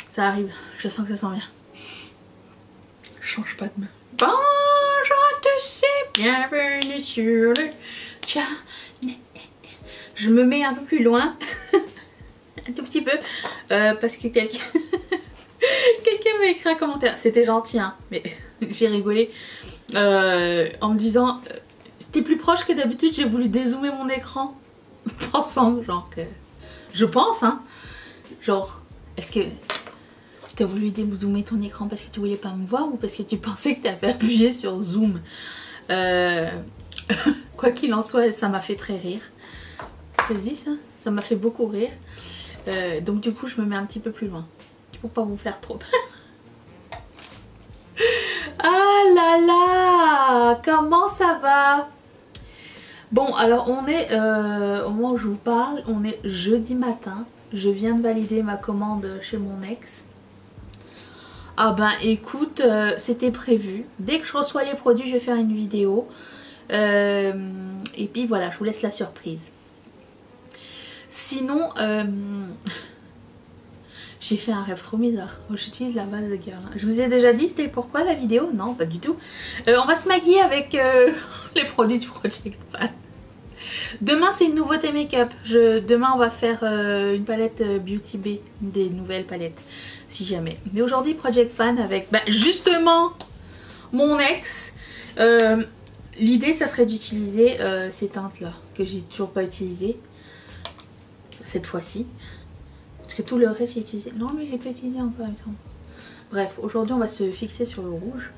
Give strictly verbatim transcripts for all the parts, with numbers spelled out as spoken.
Ça arrive, je sens que ça sent bien. Je change pas de main. Bonjour à tous et bienvenue sur le channel. Je me mets un peu plus loin, un tout petit peu, euh, parce que quelqu'un quelqu'un m'a écrit un commentaire. C'était gentil, hein, mais j'ai rigolé euh, en me disant euh, c'était plus proche que d'habitude. J'ai voulu dézoomer mon écran, pensant genre que je pense, hein, genre est-ce que t'as voulu dézoomer ton écran parce que tu voulais pas me voir ou parce que tu pensais que t'avais appuyé sur zoom? euh, Quoi qu'il en soit, ça m'a fait très rire. Ça se dit ça? Ça m'a fait beaucoup rire. Euh, donc du coup je me mets un petit peu plus loin pour pas vous faire trop peur. Ah là là, comment ça va? Bon, alors on est euh, au moment où je vous parle, on est jeudi matin. Je viens de valider ma commande chez mon ex. Ah ben écoute, euh, c'était prévu. Dès que je reçois les produits, je vais faire une vidéo. Euh, et puis voilà, je vous laisse la surprise. Sinon, euh, j'ai fait un rêve trop bizarre. Oh, j'utilise la base de Guerlain. Je vous ai déjà dit c'était pourquoi la vidéo? Non, pas du tout. Euh, on va se maquiller avec euh, les produits du Project Pan. Demain c'est une nouveauté make-up. Je... Demain on va faire euh, une palette euh, Beauty Bay, des nouvelles palettes, si jamais. Mais aujourd'hui Project Pan avec bah, justement mon ex. Euh, L'idée ça serait d'utiliser euh, ces teintes là que j'ai toujours pas utilisées. Cette fois-ci. Parce que tout le reste j'ai utilisé. Non mais j'ai pas utilisé encore. Bref, aujourd'hui on va se fixer sur le rouge.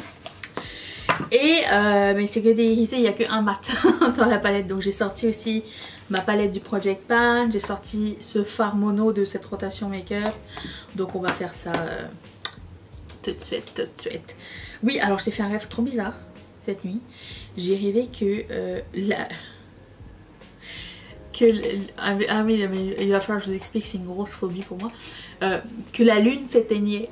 Et euh, mais c'est que des il n'y a qu'un mat dans la palette. Donc j'ai sorti aussi ma palette du Project Pan. J'ai sorti ce fard mono de cette rotation make-up. Donc on va faire ça euh, tout de suite, tout de suite. Oui, alors j'ai fait un rêve trop bizarre cette nuit. J'ai rêvé que euh, la... que ah oui, mais il va falloir que je vous explique, c'est une grosse phobie pour moi, euh, que la lune s'éteignait.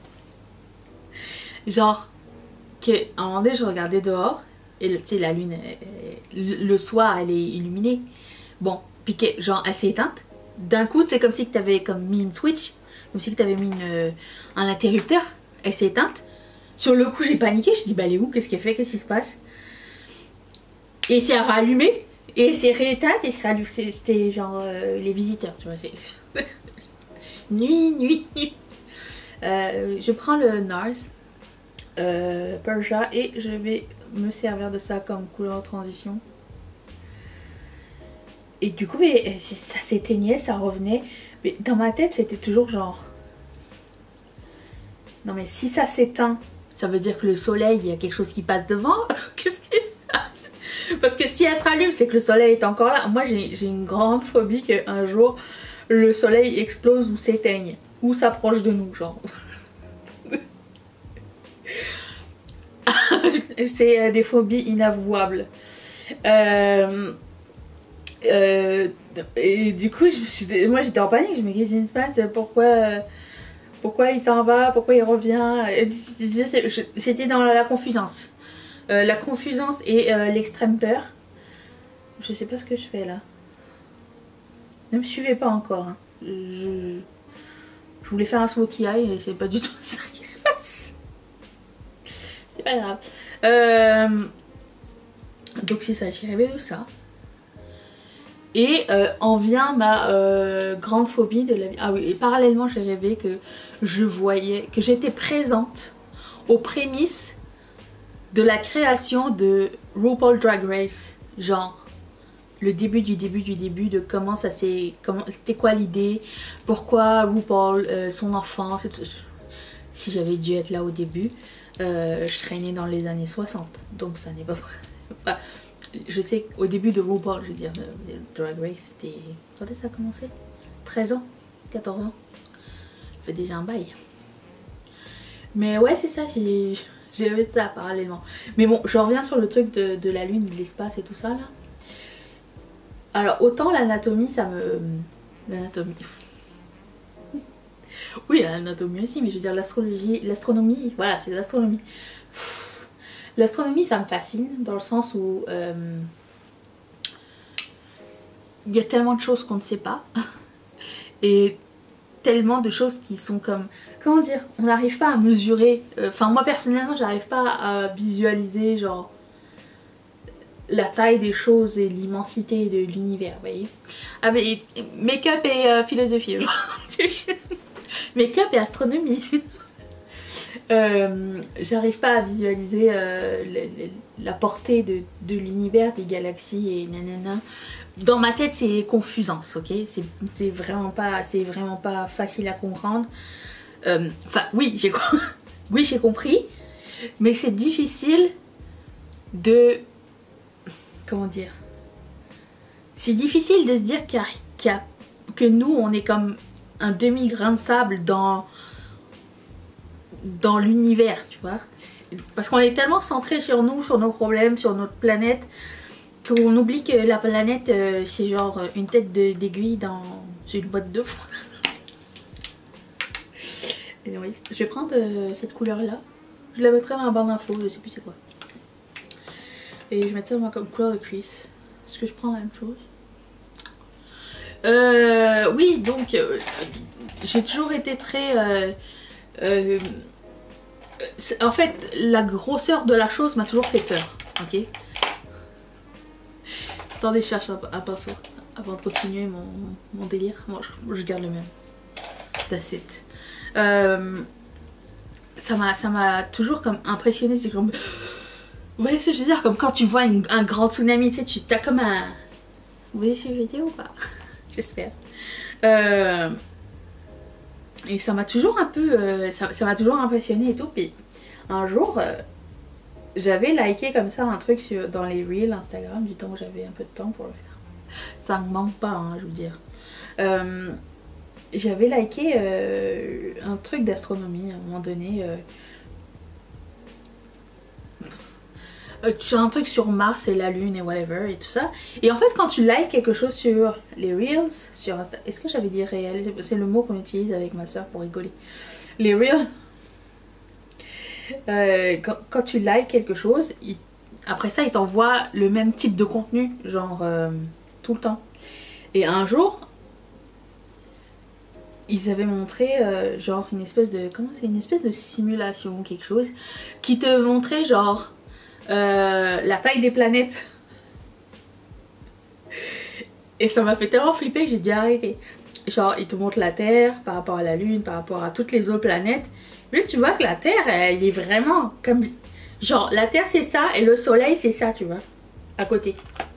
Genre que à un moment donné je regardais dehors et tu sais la lune elle, le soir elle est illuminée, bon, puis que genre elle s'est éteinte d'un coup. C'est comme si tu avais comme mis une switch, comme si tu avais mis une, un interrupteur. Elle s'est éteinte. Sur le coup j'ai paniqué, je dis bah elle est où, qu'est-ce qu'elle fait, qu'est-ce qui se passe, et c'est rallumé. Et c'est rééteinte et c'était genre euh, les visiteurs, tu vois. Nuit, nuit, nuit. Euh, je prends le NARS euh, Persia et je vais me servir de ça comme couleur transition. Et du coup, mais, ça s'éteignait, ça revenait. Mais dans ma tête, c'était toujours genre... Non mais si ça s'éteint, ça veut dire que le soleil, il y a quelque chose qui passe devant. Qu'est-ce qui se passe? Parce que si elle se rallume, c'est que le soleil est encore là. Moi j'ai une grande phobie qu'un jour le soleil explose ou s'éteigne, ou s'approche de nous, genre. C'est euh, des phobies inavouables. Euh, euh, et du coup, je me suis, moi j'étais en panique. Je me disais, qu'est-ce qui se passe? Pourquoi, euh, pourquoi il s'en va? Pourquoi il revient? C'était dans la confusance. Euh, la confusance et euh, l'extrême peur. Je sais pas ce que je fais là. Ne me suivez pas encore. Hein. Je... je voulais faire un smokey eye et c'est pas du tout ça qui se passe. C'est pas grave. Euh... Donc c'est ça, j'ai rêvé de ça. Et euh, en vient ma euh, grande phobie de la vie. Ah oui, et parallèlement j'ai rêvé que je voyais, que j'étais présente aux prémices de la création de RuPaul Drag Race, genre le début du début du début de comment ça s'est, comment c'était quoi l'idée, pourquoi RuPaul, euh, son enfance. Si j'avais dû être là au début, euh, je serais née dans les années soixante, donc ça n'est pas... Enfin, je sais qu'au début de RuPaul, je veux dire, Drag Race, c'était... Quand est-ce que ça a commencé? treize ans, quatorze ans, ça fait déjà un bail. Mais ouais, c'est ça, j'ai... J'ai rêvé de ça parallèlement. Mais bon, je reviens sur le truc de, de la lune, de l'espace et tout ça là. Alors autant l'anatomie ça me... L'anatomie... Oui, l'anatomie aussi, mais je veux dire l'astrologie, l'astronomie, voilà, c'est l'astronomie. L'astronomie ça me fascine dans le sens où euh, il y a tellement de choses qu'on ne sait pas. Et tellement de choses qui sont comme... Comment dire? On n'arrive pas à mesurer... Enfin, euh, moi personnellement, j'arrive pas à visualiser, genre... la taille des choses et l'immensité de l'univers, vous voyez. Ah mais make-up et euh, philosophie, genre. Make-up et astronomie. euh, J'arrive pas à visualiser euh, le, le, la portée de, de l'univers, des galaxies et nanana. Dans ma tête, c'est confusance, ok. C'est vraiment pas, c'est vraiment pas facile à comprendre. Euh, enfin, oui, j'ai oui, j'ai compris, mais c'est difficile de... Comment dire? C'est difficile de se dire qu'il y a, qu'il y a, que nous, on est comme un demi-grain de sable dans, dans l'univers, tu vois. Parce qu'on est tellement centré sur nous, sur nos problèmes, sur notre planète, qu'on oublie que la planète, euh, c'est genre une tête d'aiguille dans une boîte de foin. Oui, je vais prendre euh, cette couleur-là. Je la mettrai dans la barre d'infos, je sais plus c'est quoi. Et je mettrai moi comme couleur de cuisse. Est-ce que je prends la même chose? euh, Oui, donc euh, j'ai toujours été très... Euh, euh, en fait, la grosseur de la chose m'a toujours fait peur. Ok. Attendez, je cherche un, un pinceau avant de continuer mon, mon délire. Moi, je, je garde le même. That's it. Euh, ça m'a toujours comme impressionné. C'est comme... Vous voyez ce que je veux dire? Comme quand tu vois une, un grand tsunami, tu sais, tu as comme un... Vous voyez ce que je veux dire ou pas? J'espère. Euh... Et ça m'a toujours un peu... Euh, ça m'a toujours impressionné et tout. Puis un jour, euh, j'avais liké comme ça un truc sur, dans les reels Instagram, du temps où j'avais un peu de temps pour le faire. Ça ne manque pas, hein, je veux dire. Euh, j'avais liké euh, un truc d'astronomie à un moment donné... Euh, un truc sur Mars et la Lune et whatever et tout ça. Et en fait, quand tu likes quelque chose sur les Reels, sur Insta... Est-ce que j'avais dit réel? C'est le mot qu'on utilise avec ma soeur pour rigoler. Les Reels, euh, quand, quand tu likes quelque chose, il... après ça, il t'envoie le même type de contenu, genre euh, tout le temps. Et un jour, ils avaient montré euh, genre une espèce de... Comment c'est? Une espèce de simulation ou quelque chose qui te montrait genre... Euh, la taille des planètes. Et ça m'a fait tellement flipper que j'ai dû arrêter. Genre, ils te montrent la Terre par rapport à la Lune, par rapport à toutes les autres planètes. Mais là, tu vois que la Terre, elle est vraiment comme... Genre, la Terre, c'est ça, et le Soleil, c'est ça, tu vois. À côté.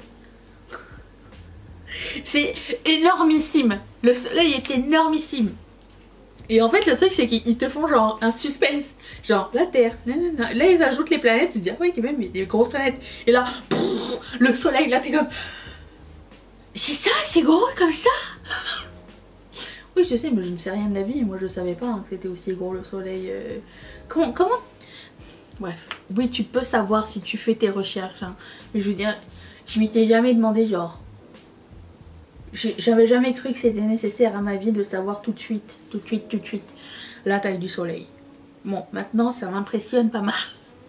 C'est énormissime. Le Soleil est énormissime. Et en fait, le truc, c'est qu'ils te font genre un suspense. Genre, la Terre. Nanana. Là, ils ajoutent les planètes. Tu te dis, ah oui, quand même, il y a des grosses planètes. Et là, pff, le Soleil, là, t'es comme... C'est ça, c'est gros comme ça. Oui, je sais, mais je ne sais rien de la vie. Moi, je savais pas hein, que c'était aussi gros le Soleil. Euh... Comment, comment... Bref. Oui, tu peux savoir si tu fais tes recherches. Hein. Mais je veux dire, je m'étais jamais demandé, genre... J'avais jamais cru que c'était nécessaire à ma vie de savoir tout de suite, tout de suite, tout de suite, la taille du Soleil. Bon, maintenant, ça m'impressionne pas mal.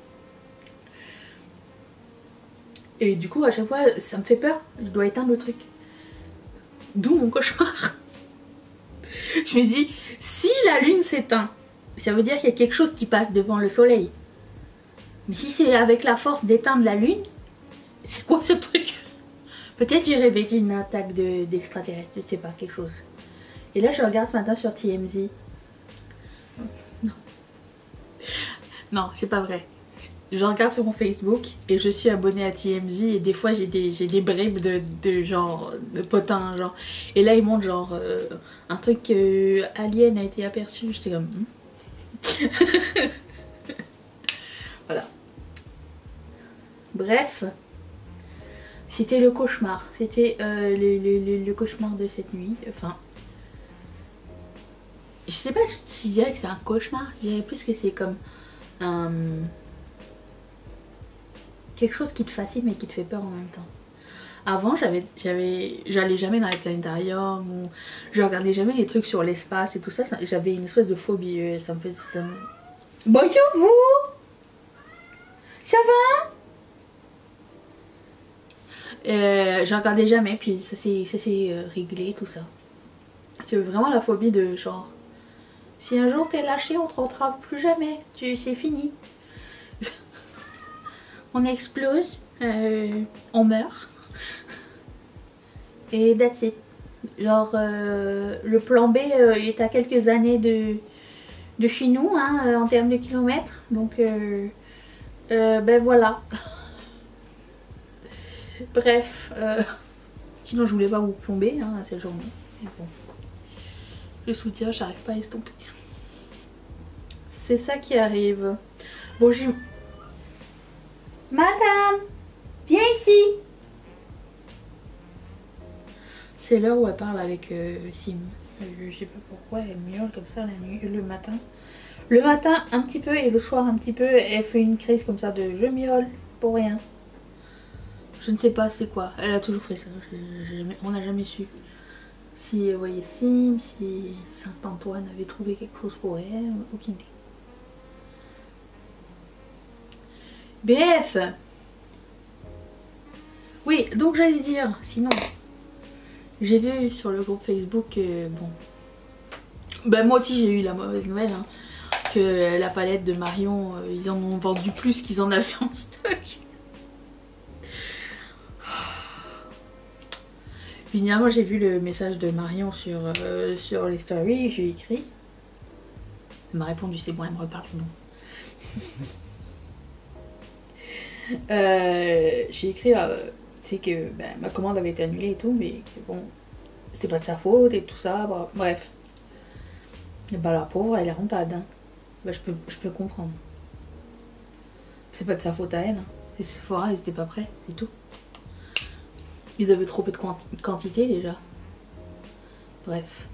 Et du coup, à chaque fois, ça me fait peur. Je dois éteindre le truc. D'où mon cauchemar. Je me dis, si la Lune s'éteint, ça veut dire qu'il y a quelque chose qui passe devant le Soleil. Mais si c'est avec la force d'éteindre la Lune, c'est quoi ce truc? Peut-être j'ai rêvé d'une attaque d'extraterrestres, de, je sais pas, quelque chose. Et là, je regarde ce matin sur T M Z. Non. Non, c'est pas vrai. Je regarde sur mon Facebook et je suis abonnée à T M Z et des fois j'ai des, des bribes de, de genre de potins genre. Et là ils montrent genre euh, un truc euh, alien a été aperçu. J'étais comme hmm. Voilà. Bref, c'était le cauchemar. C'était euh, le, le, le, le cauchemar de cette nuit. Enfin, je sais pas si je dirais que c'est un cauchemar. Je dirais plus que c'est comme un... quelque chose qui te fascine mais qui te fait peur en même temps. Avant, j'avais, j'avais, j'allais jamais dans les planétariums ou je regardais jamais les trucs sur l'espace et tout ça. J'avais une espèce de phobie. Ça me faisait... Ça me... Bonjour vous. Ça va? euh, Je regardais jamais puis ça s'est euh, réglé tout ça. J'ai vraiment la phobie de genre, si un jour t'es lâché, on te retrave plus jamais, tu c'est fini. On explose, euh, on meurt. Et that's it. Genre, euh, le plan B euh, est à quelques années de, de chez nous, hein, en termes de kilomètres. Donc, euh, euh, ben voilà. Bref. Euh, sinon, je voulais pas vous plomber hein, cette journée. Mais bon. Le soutien, j'arrive pas à estomper. C'est ça qui arrive. Bon, j'ai... Madame, viens ici. C'est l'heure où elle parle avec euh, Sim. Je sais pas pourquoi elle miaule comme ça la nuit, le matin. Le matin un petit peu et le soir un petit peu, elle fait une crise comme ça de je miaule pour rien. Je ne sais pas c'est quoi. Elle a toujours fait ça. On n'a jamais su. Si elle voyait Sim, si Saint-Antoine avait trouvé quelque chose pour elle, aucune idée. Bref. Oui, donc j'allais dire, sinon, j'ai vu sur le groupe Facebook, euh, bon, ben moi aussi j'ai eu la mauvaise nouvelle, hein, que la palette de Marion, euh, ils en ont vendu plus qu'ils en avaient en stock. Finalement j'ai vu le message de Marion sur, euh, sur les stories, j'ai écrit. Elle m'a répondu c'est bon, elle me reparle, c'est bon. euh, j'ai écrit euh, tu sais que ben, ma commande avait été annulée et tout, mais que bon, c'était pas de sa faute et tout ça, bref. Et bah la pauvre, elle est rampade. Hein. Bah, je, peux, je peux comprendre. C'est pas de sa faute à elle. Hein. Et Sephora, ils étaient pas prêts, c'est tout. Ils avaient trop peu de quanti quantité déjà. Bref.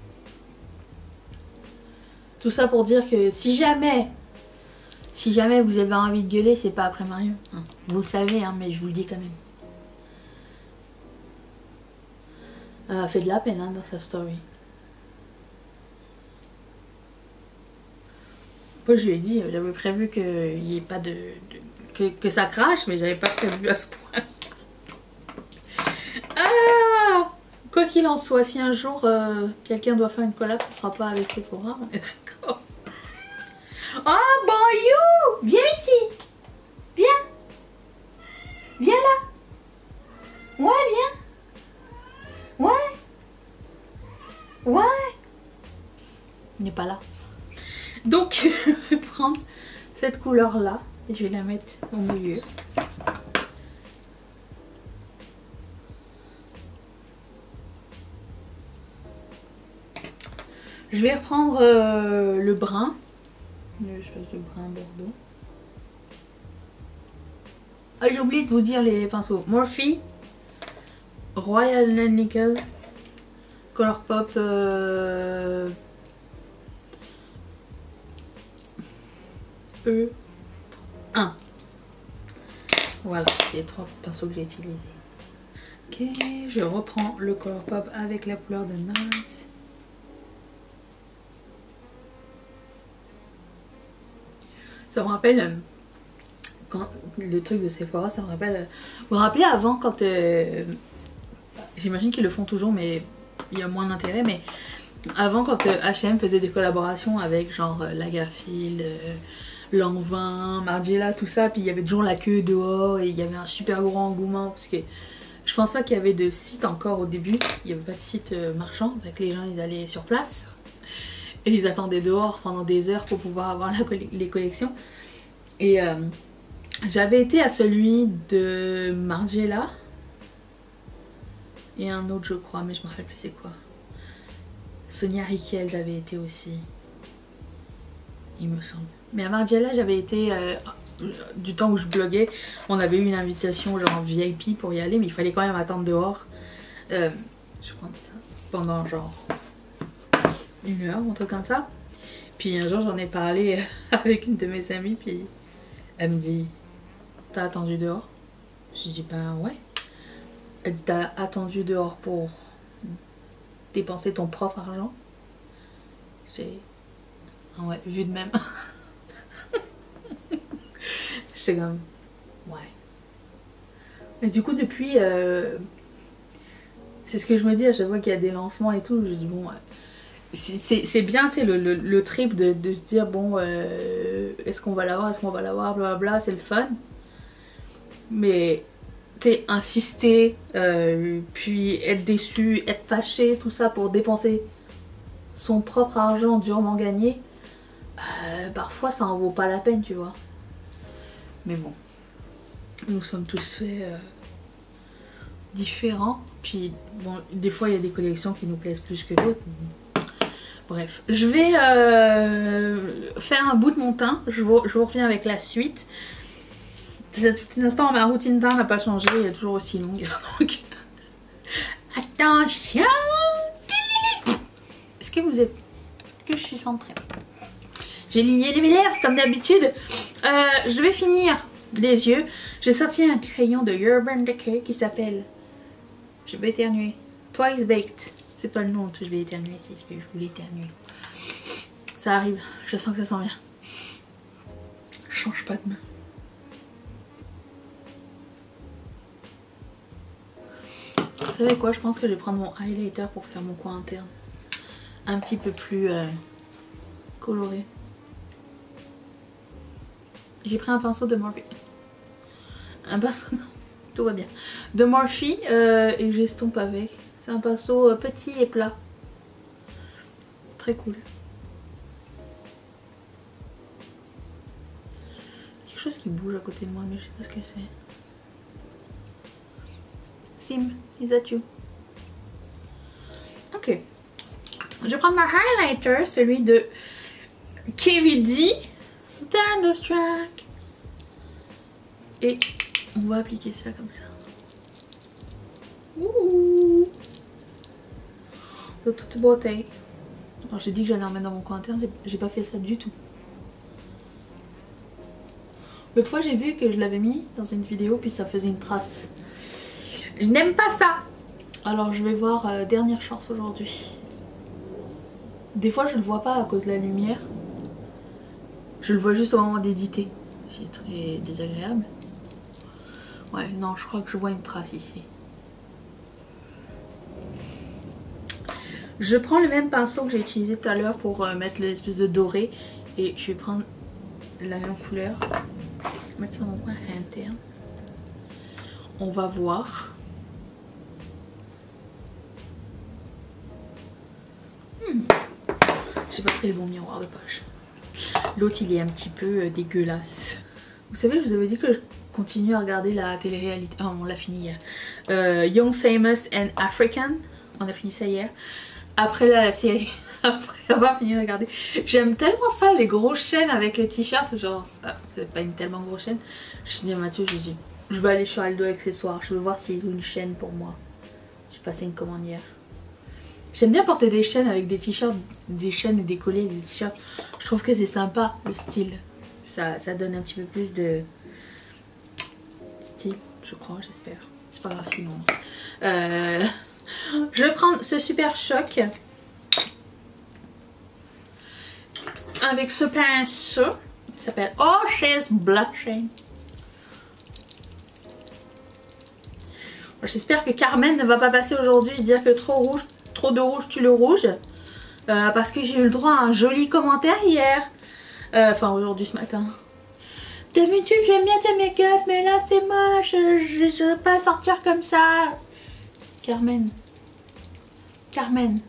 Tout ça pour dire que si jamais, si jamais vous avez envie de gueuler, c'est pas après Marion. Hein. Vous le savez, hein, mais je vous le dis quand même. Elle m'a fait de la peine hein, dans sa story. Moi je lui ai dit, j'avais prévu qu'il n'y ait pas de, de que, que ça crache, mais j'avais pas prévu à ce point. Ah, quoi qu'il en soit, si un jour euh, quelqu'un doit faire une collab, ce sera pas avec Sephora, on est d'accord. Oh bon you, viens ici, viens, viens là, ouais viens, ouais, ouais, il n'est pas là. Donc je vais prendre cette couleur là et je vais la mettre au milieu. Je vais reprendre euh, le brun, l'espèce de brun bordeaux. Ah j'ai oublié de vous dire les pinceaux. Morphe, Royal Nickel, Colourpop euh, E un. Voilà, c'est les trois pinceaux que j'ai utilisés. Ok, je reprends le Colourpop avec la couleur de Nice. Ça me rappelle euh, quand, le truc de Sephora, ça me rappelle. Euh, vous vous rappelez avant quand euh, j'imagine qu'ils le font toujours, mais il y a moins d'intérêt. Mais avant quand euh, H et M faisait des collaborations avec genre euh, Lagerfeld, euh, Lanvin, Margiela, tout ça, puis il y avait toujours la queue dehors et il y avait un super gros engouement parce que je pense pas qu'il y avait de site encore au début, il n'y avait pas de site euh, marchand, donc les gens ils allaient sur place et ils attendaient dehors pendant des heures pour pouvoir avoir la coll les collections. Et euh, j'avais été à celui de Margiela et un autre je crois, mais je me rappelle plus c'est quoi. Sonia Rykiel j'avais été aussi, il me semble. Mais à Margiela j'avais été, euh, du temps où je bloguais, on avait eu une invitation genre V I P pour y aller, mais il fallait quand même attendre dehors. Euh, je prends ça pendant genre une heure, un truc comme ça. Puis un jour j'en ai parlé avec une de mes amies, puis elle me dit t'as attendu dehors? Je dis ben ouais. Elle dit t'as attendu dehors pour dépenser ton propre argent? J'ai ouais, vu de même. J'étais comme ouais. Et du coup depuis euh, c'est ce que je me dis à chaque fois qu'il y a des lancements et tout, je dis bon ouais, c'est bien, tu sais, le, le, le trip de, de se dire, bon, euh, est-ce qu'on va l'avoir, est-ce qu'on va l'avoir, blablabla, c'est le fun. Mais, tu sais, insister, euh, puis être déçu, être fâché, tout ça pour dépenser son propre argent durement gagné, euh, parfois ça en vaut pas la peine, tu vois. Mais bon, nous sommes tous faits euh, différents. Puis, bon, des fois il y a des collections qui nous plaisent plus que d'autres. Bref, je vais euh, faire un bout de mon teint. Je vous, je vous reviens avec la suite. Tout l'instant, ma routine teint n'a pas changé. Elle est toujours aussi longue. Donc, attention. Est-ce que vous êtes... Est-ce que je suis centrée? J'ai ligné les lèvres comme d'habitude. Euh, je vais finir les yeux. J'ai sorti un crayon de Urban Decay qui s'appelle... Je vais éternuer. Twice Baked. C'est pas le nom que je vais éternuer, c'est ce que je voulais éternuer. Ça arrive, je sens que ça sent bien. Je change pas de main. Vous savez quoi, je pense que je vais prendre mon highlighter pour faire mon coin interne. Un petit peu plus euh, coloré. J'ai pris un pinceau de Morphe. Un pinceau... Tout va bien. De Morphe euh, et j'estompe avec. C'est un pinceau petit et plat. Très cool. Quelque chose qui bouge à côté de moi, mais je sais pas ce que c'est. Sim, is that you? Ok. Je vais prendre ma highlighter, celui de K V D, Thunderstruck. Et on va appliquer ça comme ça. Ouh. De toute beauté. Alors j'ai dit que j'allais en mettre dans mon coin interne, j'ai pas fait ça du tout. L'autre fois j'ai vu que je l'avais mis dans une vidéo puis ça faisait une trace. Je n'aime pas ça. Alors je vais voir euh, dernière chance aujourd'hui. Des fois je le vois pas à cause de la lumière. Je le vois juste au moment d'éditer. C'est très désagréable. Ouais non, je crois que je vois une trace ici. Je prends le même pinceau que j'ai utilisé tout à l'heure pour euh, mettre l'espèce de doré. Et je vais prendre la même couleur. Mettre ça dans mon coin interne. On va voir. Hmm. J'ai pas pris le bon miroir de poche. L'autre il est un petit peu euh, dégueulasse. Vous savez, je vous avais dit que je continue à regarder la télé-réalité. Oh, on l'a fini hier. Euh, Young, Famous and African. On a fini ça hier. Après la série, après avoir fini de regarder, j'aime tellement ça, les grosses chaînes avec les t-shirts, genre, c'est pas une tellement grosse chaîne. Je dis à Mathieu, je dis, je vais aller sur Aldo Accessoires, je veux voir s'ils ont une chaîne pour moi. J'ai passé une commande hier. J'aime bien porter des chaînes avec des t-shirts, des chaînes et des collets, des t-shirts. Je trouve que c'est sympa, le style. Ça, ça donne un petit peu plus de style, je crois, j'espère. C'est pas grave sinon. Euh... Je vais prendre ce super choc avec ce pinceau qui s'appelle Oh She's Blushing. J'espère que Carmen ne va pas passer aujourd'hui et dire que trop rouge, trop de rouge tue le rouge. Euh, parce que j'ai eu le droit à un joli commentaire hier. Euh, enfin aujourd'hui ce matin. D'habitude j'aime bien tes make-up mais là c'est moche, je ne veux pas sortir comme ça. Carmen. Carmen.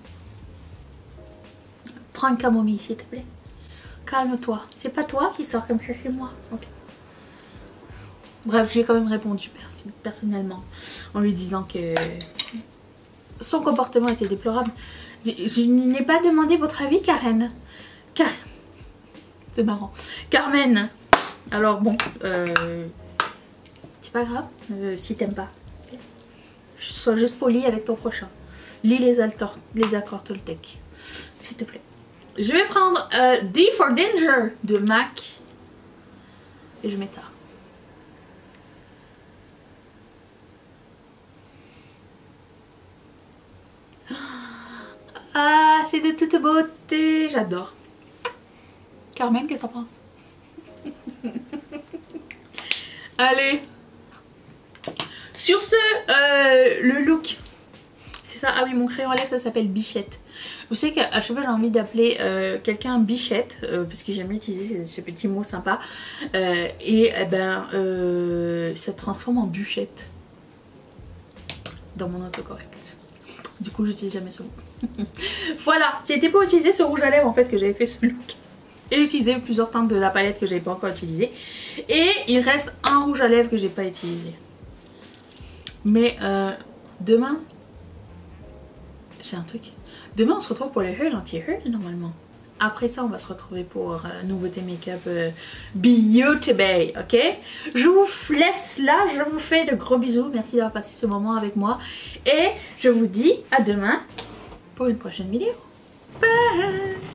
Prends une camomille s'il te plaît. Calme-toi. C'est pas toi qui sors comme ça, c'est moi. Okay. Bref, j'ai quand même répondu pers personnellement en lui disant que son comportement était déplorable. Je, je n'ai pas demandé votre avis, Karen. Car... C'est marrant. Carmen. Alors bon, euh... c'est pas grave euh, si t'aimes pas. Sois juste poli avec ton prochain. Lis les, accords, les accords Toltec, s'il te plaît. Je vais prendre euh, D for Danger de MAC. Et je mets ça. Ah, c'est de toute beauté. J'adore. Carmen, qu'est-ce que t'en penses? Allez. Sur ce, euh, le look, c'est ça. Ah oui, mon crayon à lèvres, ça s'appelle Bichette. Vous savez qu'à chaque fois j'ai envie d'appeler euh, quelqu'un Bichette, euh, parce que j'aime bien utiliser ce petit mot sympa. Euh, et eh ben, euh, ça transforme en Bûchette dans mon autocorrect. Du coup, j'utilise jamais ce mot. Voilà, c'était pour utiliser ce rouge à lèvres en fait que j'avais fait ce look. Et utiliser plusieurs teintes de la palette que j'avais pas encore utilisé. Et il reste un rouge à lèvres que j'ai pas utilisé. Mais euh, demain, j'ai un truc. Demain on se retrouve pour les hauls anti-hauls normalement. Après ça on va se retrouver pour euh, nouveauté make-up euh, Beauty Bay, ok. Je vous laisse là, je vous fais de gros bisous. Merci d'avoir passé ce moment avec moi. Et je vous dis à demain pour une prochaine vidéo. Bye.